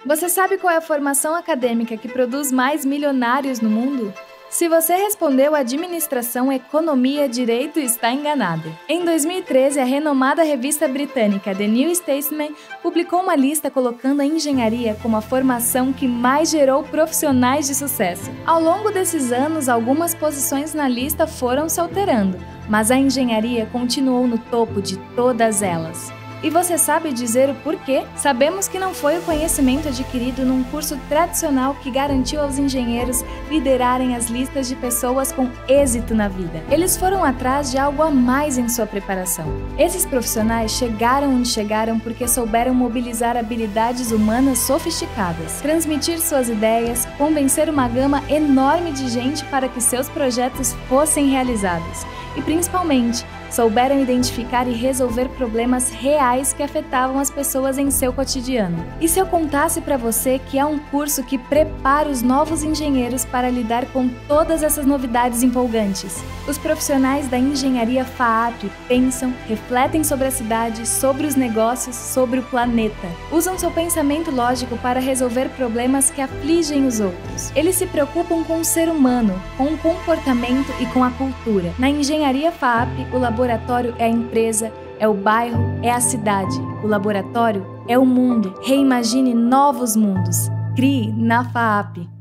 Você sabe qual é a formação acadêmica que produz mais milionários no mundo? Se você respondeu administração, economia, direito, está enganado. Em 2013, a renomada revista britânica The New Statesman publicou uma lista colocando a engenharia como a formação que mais gerou profissionais de sucesso. Ao longo desses anos, algumas posições na lista foram se alterando, mas a engenharia continuou no topo de todas elas. E você sabe dizer o porquê? Sabemos que não foi o conhecimento adquirido num curso tradicional que garantiu aos engenheiros liderarem as listas de pessoas com êxito na vida. Eles foram atrás de algo a mais em sua preparação. Esses profissionais chegaram onde chegaram porque souberam mobilizar habilidades humanas sofisticadas, transmitir suas ideias, convencer uma gama enorme de gente para que seus projetos fossem realizados e, principalmente, souberam identificar e resolver problemas reais que afetavam as pessoas em seu cotidiano. E se eu contasse para você que é um curso que prepara os novos engenheiros para lidar com todas essas novidades empolgantes? Os profissionais da engenharia FAAP pensam, refletem sobre a cidade, sobre os negócios, sobre o planeta. Usam seu pensamento lógico para resolver problemas que afligem os outros. Eles se preocupam com o ser humano, com o comportamento e com a cultura. Na engenharia FAAP, o laboratório é a empresa, é o bairro, é a cidade. O laboratório é o mundo. Reimagine novos mundos. Crie na FAAP.